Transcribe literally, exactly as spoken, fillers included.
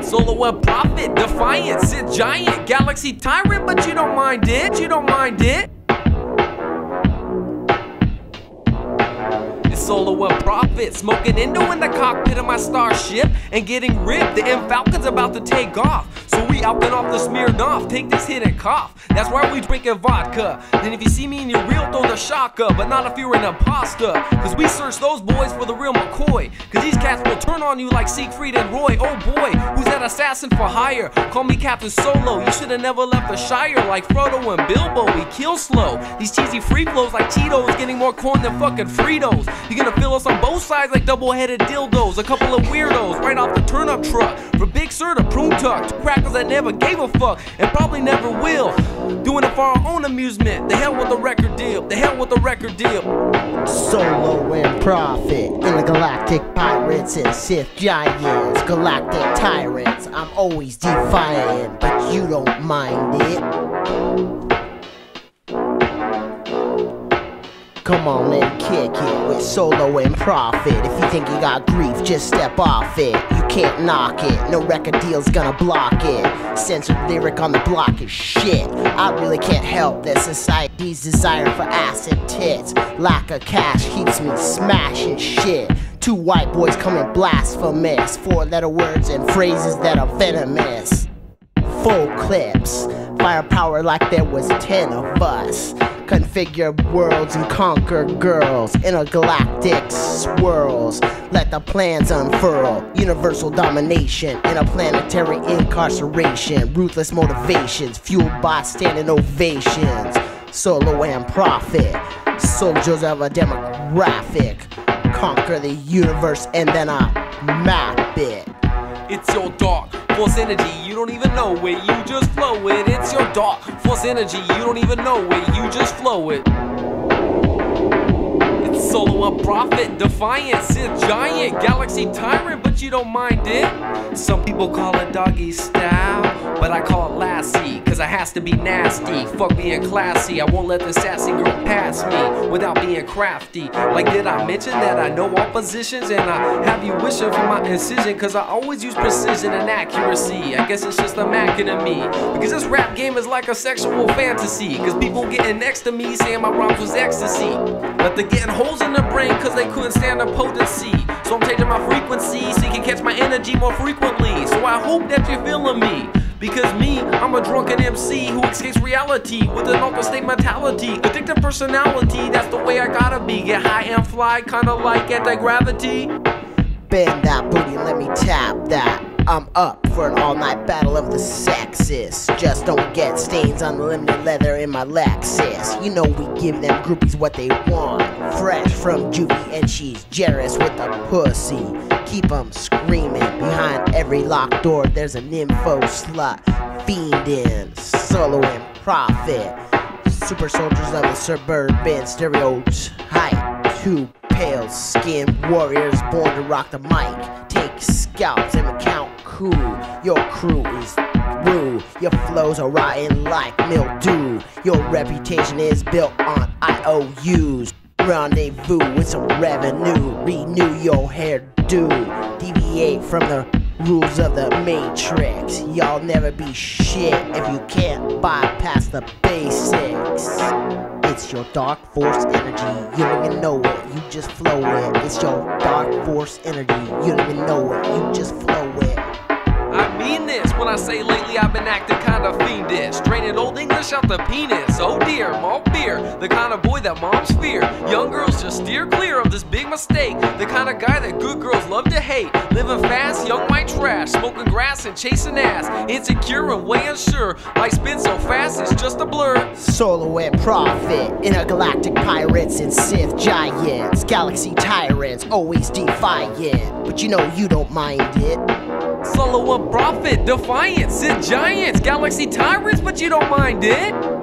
Solo and Prophet, Defiant, Sith Giant, Galaxy Tyrant, but you don't mind it, you don't mind it. It's Solo and Prophet, smoking Indo in the cockpit of my starship and getting ripped. The M Falcon's about to take off, so we out and off the smeared off. Take this hit and cough. That's why we drinking vodka. And if you see me in your real, throw the shaka, but not if you're an imposter. Cause we search those boys for the real McCoy. Cause these cats will turn on you like Siegfried and Roy. Oh boy, who's that assassin for hire? Call me Captain Solo. You should've never left the Shire like Frodo and Bilbo. We kill slow. These cheesy free flows like Cheetos, getting more corn than fucking Fritos. You're gonna feel us on both sides like double-headed dildos. A couple of weirdos right off the turnip truck. For Big Sir to prune tuck. Two crackers that never gave a fuck and probably never will. Doing it for our own amusement. The hell with the record deal. The hell with the record deal. Solo and Prophet, intergalactic pirates and Sith Giants, galactic tyrants. I'm always defiant, but you don't mind it. Come on and kick it with Solo and Prophet. If you think you got grief, just step off it. You can't knock it, no record deal's gonna block it. Censored lyric on the block is shit. I really can't help that society's desire for ass and tits. Lack of cash keeps me smashing shit. Two white boys coming blasphemous, four letter words and phrases that are venomous. Full clips, firepower like there was ten of us. Configure worlds and conquer girls. Intergalactic swirls, let the plans unfurl. Universal domination, interplanetary incarceration. Ruthless motivations, fueled by standing ovations. Solo and Prophet, soldiers of a demographic. Conquer the universe and then I map it. It's your dark force energy, you don't even know it, you just flow it. It's your dark force energy, you don't even know it, you just flow it. It's Solo and Prophet, Defiant, Sith Giant, Galaxy Tyrant, but you don't mind it. Some people call it doggy style, but I call it lassie, cause I has to be nasty. Fuck being classy, I won't let the sassy girl pass me without being crafty. Like did I mention that I know all positions and I have you wishing for my incision, cause I always use precision and accuracy. I guess it's just a mackin' in me, because this rap game is like a sexual fantasy. Cause people getting next to me saying my rhymes was ecstasy, but they're getting holes in their brain cause they couldn't stand the potency. So I'm changing my frequency so you can catch my energy more frequently. So I hope that you're feeling me, because me, I'm a drunken M C who escapes reality with an altered state mentality. Addictive personality, that's the way I gotta be. Get high and fly, kinda like anti-gravity. Bend that booty, let me tap that. I'm up for an all-night battle of the sexes. Just don't get stains on the limited leather in my Lexus. You know we give them groupies what they want. Fresh from juvie and she's jealous with the pussy. Keep them screaming. Behind every locked door there's an info slut fiending. Solo and Prophet, super soldiers of the suburban stereotype. Two pale skinned warriors born to rock the mic. Take scalps and count cool. Your crew is through. Your flows are rotten like mildew. Your reputation is built on I O Us. Rendezvous with some revenue. Renew your hairdo. Deviate from the rules of the Matrix. Y'all never be shit if you can't bypass the basics. It's your dark force energy, you don't even know it, you just flow it. It's your dark force energy, you don't even know it, you just flow it. I mean this when I say lately I've been acting kinda fiendish, draining old English out the penis. Oh dear, malt beer, the kind of boy that moms fear. Young girls just steer clear of this big mistake. The kind of guy that good girls love to hate. Living fast, young white trash, smoking grass and chasing ass. Insecure and way unsure, life spins so fast it's just a blur. Solo and Prophet, intergalactic pirates and Sith Giants, Galaxy Tyrants, always defiant, but you know you don't mind it. Solo and Prophet, Defiant, Sith Giants, Galaxy Tyrants, but you don't mind it.